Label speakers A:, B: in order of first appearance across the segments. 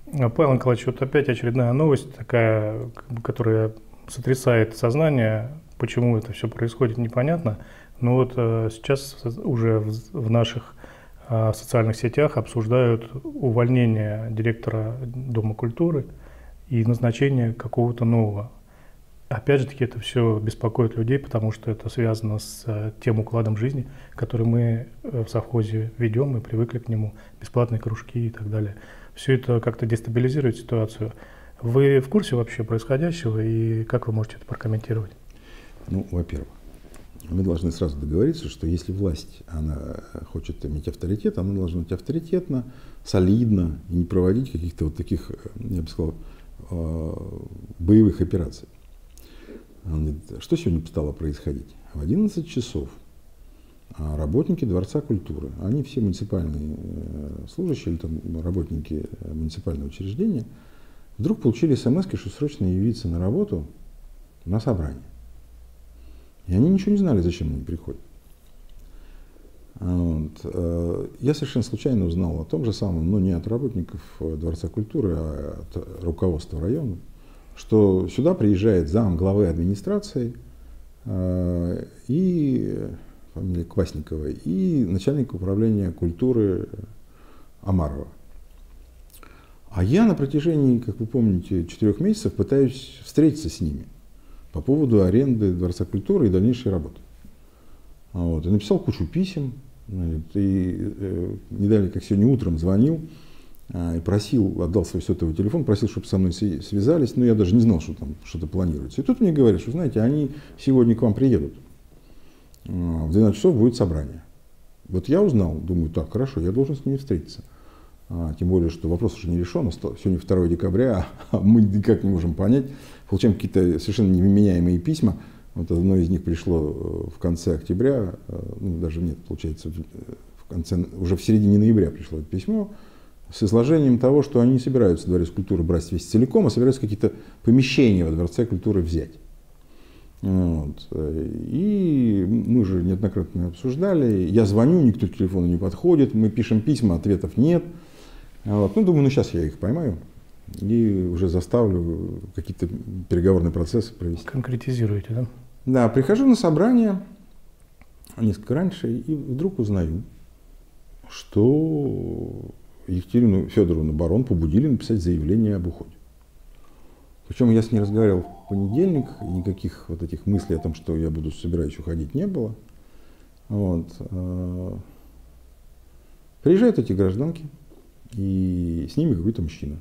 A: Павел Николаевич, вот опять очередная новость такая, которая сотрясает сознание. Почему это все происходит, непонятно. Но вот сейчас уже в наших социальных сетях обсуждают увольнение директора Дома культуры и назначение какого-то нового. Опять же таки, это все беспокоит людей, потому что это связано с тем укладом жизни, который мы в совхозе ведем, мы привыкли к нему, бесплатные кружки и так далее. Все это как-то дестабилизирует ситуацию. Вы в курсе вообще происходящего и как вы можете это прокомментировать?
B: Ну, во-первых, мы должны сразу договориться, что если власть она хочет иметь авторитет, она должна быть авторитетно, солидно и не проводить каких-то вот таких, я бы сказал, боевых операций. Что сегодня стало происходить? В 11 часов работники Дворца культуры, они все муниципальные служащие или там, работники муниципального учреждения, вдруг получили смс, что срочно явиться на работу на собрание. И они ничего не знали, зачем они приходят. Вот. Я совершенно случайно узнал о том же самом, но не от работников Дворца культуры, а от руководства района, что сюда приезжает зам главы администрации и фамилия Квасникова, и начальник управления культуры Амарова. А я на протяжении, как вы помните, 4 месяцев пытаюсь встретиться с ними по поводу аренды Дворца культуры и дальнейшей работы. Вот. И написал кучу писем, и не далее, как сегодня утром звонил, и просил, отдал свой сотовый телефон, просил, чтобы со мной связались, но я даже не знал, что там что-то планируется. И тут мне говорят, что, знаете, они сегодня к вам приедут, в 12 часов будет собрание. Вот я узнал, думаю, так, хорошо, я должен с ними встретиться. Тем более, что вопрос уже не решен, сегодня 2 декабря, а мы никак не можем понять, получаем какие-то совершенно невменяемые письма. Вот одно из них пришло в конце октября, ну даже нет, получается, уже в середине ноября пришло это письмо, с изложением того, что они не собираются Дворец культуры брать весь целиком, а собираются какие-то помещения во Дворце культуры взять. Вот. И мы уже неоднократно обсуждали. Я звоню, никто к телефону не подходит, мы пишем письма, ответов нет. Вот. Ну, думаю, сейчас я их поймаю и уже заставлю какие-то переговорные процессы провести.
A: Конкретизируете, да?
B: Да, прихожу на собрание несколько раньше и вдруг узнаю, что Екатерину Федоровну Барон побудили написать заявление об уходе. Причем я с ней разговаривал в понедельник, и никаких вот этих мыслей о том, что я собираюсь уходить, не было. Вот. Приезжают эти гражданки, и с ними какой-то мужчина.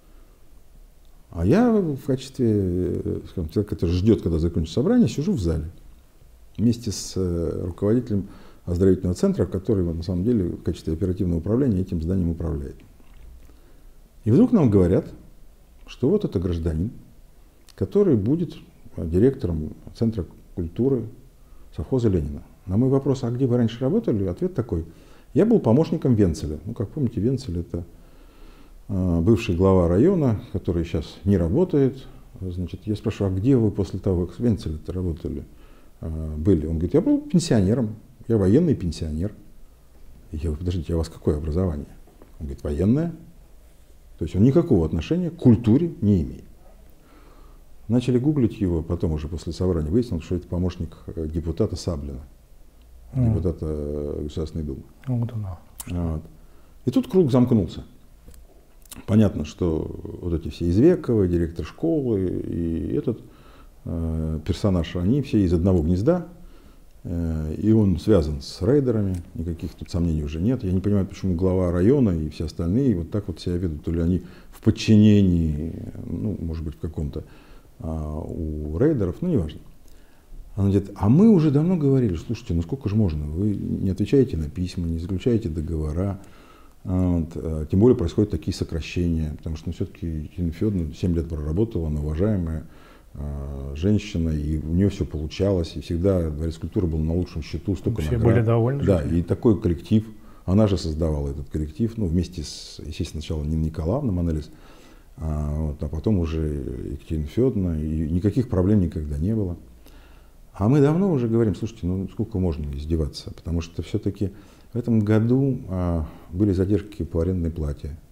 B: А я в качестве, скажем, человека, который ждет, когда закончится собрание, сижу в зале вместе с руководителем оздоровительного центра, который на самом деле в качестве оперативного управления этим зданием управляет. И вдруг нам говорят, что вот это гражданин, который будет директором Центра культуры совхоза Ленина. На мой вопрос, а где вы раньше работали? Ответ такой: я был помощником Венцеля. Ну, как помните, Венцель — это бывший глава района, который сейчас не работает. Значит, я спрашиваю, а где вы после того, как с Венцелем-то работали, были? Он говорит, я был пенсионером, я военный пенсионер. Я говорю, подождите, а у вас какое образование? Он говорит, военное. То есть он никакого отношения к культуре не имеет. Начали гуглить его, потом уже после собрания выяснилось, что это помощник депутата Саблина, депутата Государственной Думы. Вот. И тут круг замкнулся. Понятно, что вот эти все Извековы, директор школы и этот персонаж, они все из одного гнезда, и он связан с рейдерами, никаких тут сомнений уже нет. Я не понимаю, почему глава района и все остальные вот так вот себя ведут, то ли они в подчинении, ну, может быть, в каком-то у рейдеров, ну, неважно. Она говорит, а мы уже давно говорили, слушайте, ну сколько же можно, вы не отвечаете на письма, не заключаете договора, вот, тем более происходят такие сокращения, потому что, ну, все-таки Екатерина Федоровна 7 лет проработала, она уважаемая женщина, и у нее все получалось, и всегда Дворец культуры был на лучшем счету, столько
A: все
B: наград.
A: были довольны.
B: Да, и такой коллектив, она же создавала этот коллектив, ну, вместе с, естественно, сначала Нина Николаевна Манелис, а потом уже Екатерина Федоровна, и никаких проблем никогда не было. А мы давно уже говорим, слушайте, ну сколько можно издеваться, потому что все-таки в этом году были задержки по арендной плате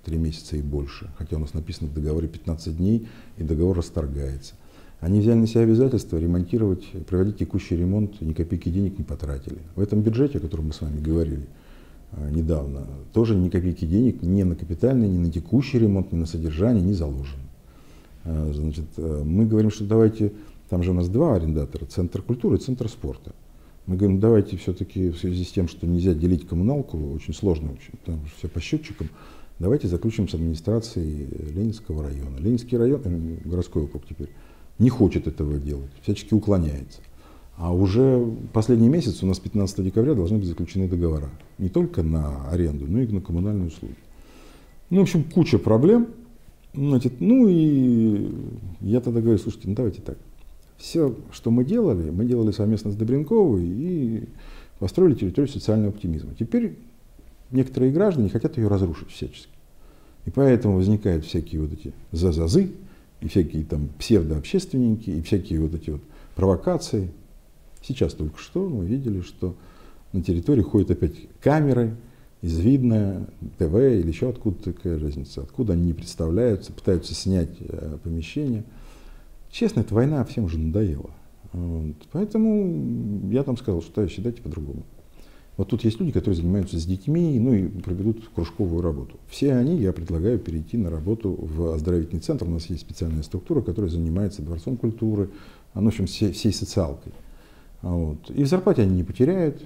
B: 3 месяца и больше, хотя у нас написано в договоре 15 дней, и договор расторгается. Они взяли на себя обязательство ремонтировать, проводить текущий ремонт, ни копейки денег не потратили. В этом бюджете, о котором мы с вами говорили недавно, тоже ни копейки денег ни на капитальный, ни на текущий ремонт, ни на содержание не заложено. Значит, мы говорим, что давайте, там же у нас 2 арендатора, Центр культуры и Центр спорта. Мы говорим, давайте все-таки в связи с тем, что нельзя делить коммуналку, очень сложно, там все по счетчикам, давайте заключим с администрацией Ленинского района. Ленинский район, городской округ теперь, не хочет этого делать, всячески уклоняется. А уже последний месяц, у нас 15 декабря, должны быть заключены договора. Не только на аренду, но и на коммунальные услуги. Ну, в общем, куча проблем. Значит, ну и я тогда говорю, слушайте, ну давайте так. Все, что мы делали совместно с Добренковой и построили территорию социального оптимизма. Теперь некоторые граждане хотят ее разрушить всячески. И поэтому возникают всякие вот эти зазы, и всякие там псевдообщественники, и всякие вот эти вот провокации. Сейчас только что мы видели, что на территории ходят опять камеры, из Видно, ТВ или еще откуда такая разница, откуда они не представляются, пытаются снять помещение. Честно, эта война всем уже надоела. Вот. Поэтому я там сказал, что считайте по-другому. Вот тут есть люди, которые занимаются с детьми, ну и проведут кружковую работу. Все они, я предлагаю перейти на работу в оздоровительный центр. У нас есть специальная структура, которая занимается дворцом культуры, в общем, всей социалкой. Вот. И в зарплате они не потеряют.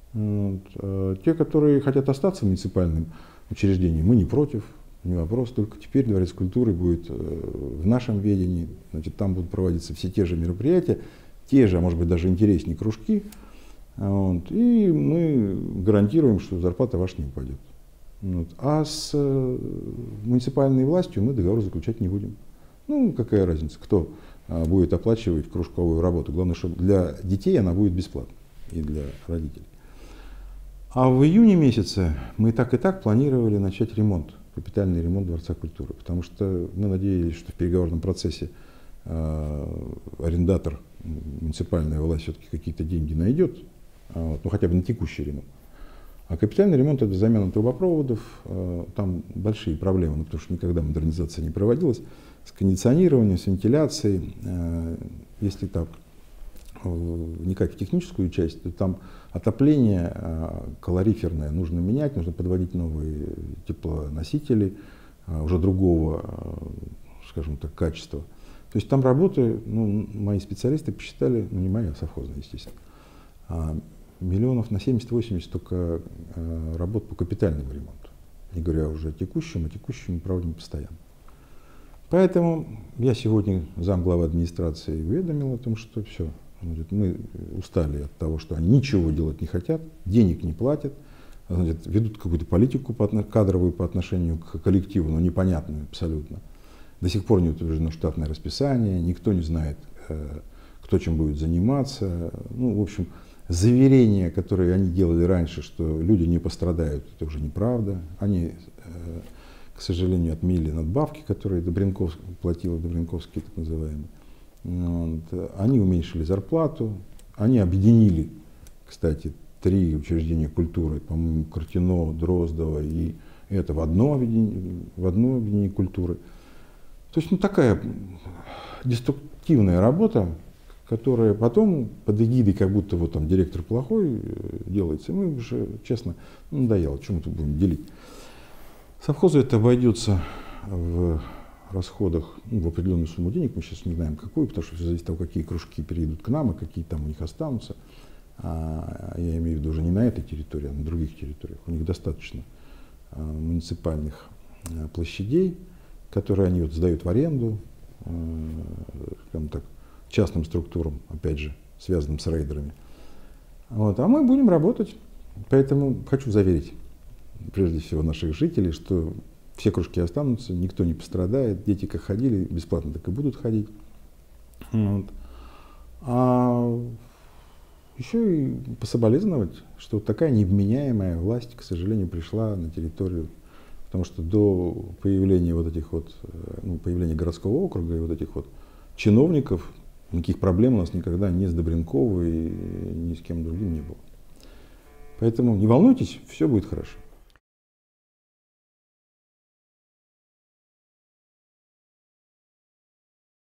B: Вот. Те, которые хотят остаться в муниципальном учреждении, мы не против, не вопрос. Только теперь Дворец культуры будет в нашем ведении. Значит, там будут проводиться все те же мероприятия, те же, а может быть даже интереснее кружки. Вот. И мы гарантируем, что зарплата ваша не упадет. Вот. А с муниципальной властью мы договор заключать не будем. Ну, какая разница, кто будет оплачивать кружковую работу. Главное, что для детей она будет бесплатна и для родителей. А в июне месяце мы и так планировали начать ремонт, капитальный ремонт Дворца культуры. Потому что мы надеялись, что в переговорном процессе арендатор, муниципальная власть все-таки какие-то деньги найдет, ну хотя бы на текущий ремонт. А капитальный ремонт — это замена трубопроводов, там большие проблемы, ну, потому что никогда модернизация не проводилась, с кондиционированием, с вентиляцией. Если так вникать в техническую часть, то там отопление калориферное нужно менять, нужно подводить новые теплоносители уже другого, скажем так, качества. То есть там работы, ну, мои специалисты посчитали, ну не мои, а совхозные, естественно, миллионов на 70-80 только работ по капитальному ремонту. Не говоря уже о текущем, мы проводим постоянно. Поэтому я сегодня замглавы администрации уведомил о том, что все, мы устали от того, что они ничего делать не хотят, денег не платят, ведут какую-то политику кадровую по отношению к коллективу, но непонятную абсолютно. До сих пор не утверждено штатное расписание, никто не знает, кто чем будет заниматься. Ну, в общем, заверения, которые они делали раньше, что люди не пострадают, это уже неправда. Они, к сожалению, отменили надбавки, которые платила Добренковский, так называемый. Вот. Они уменьшили зарплату, они объединили, кстати, 3 учреждения культуры, по-моему, Картино, Дроздово и это в одно объединение культуры. То есть, ну, такая деструктивная работа, которая потом под эгидой, как будто вот там директор плохой делается, и мы уже, честно, надоело, что мы тут будем делить. Совхозу это обойдется в расходах, ну, в определенную сумму денег, мы сейчас не знаем какую, потому что все зависит от того, какие кружки перейдут к нам, и какие там у них останутся. Я имею в виду уже не на этой территории, а на других территориях. У них достаточно муниципальных площадей, которые они вот сдают в аренду, скажем так, частным структурам, опять же, связанным с рейдерами. Вот. А мы будем работать. Поэтому хочу заверить, прежде всего, наших жителей, что все кружки останутся, никто не пострадает, дети как ходили, бесплатно так и будут ходить. Вот. А еще и пособолезновать, что вот такая невменяемая власть, к сожалению, пришла на территорию. Потому что до появления вот этих вот, ну, появления городского округа и вот этих вот чиновников никаких проблем у нас никогда ни с Добренковой, ни с кем другим не было. Поэтому не волнуйтесь, все будет хорошо.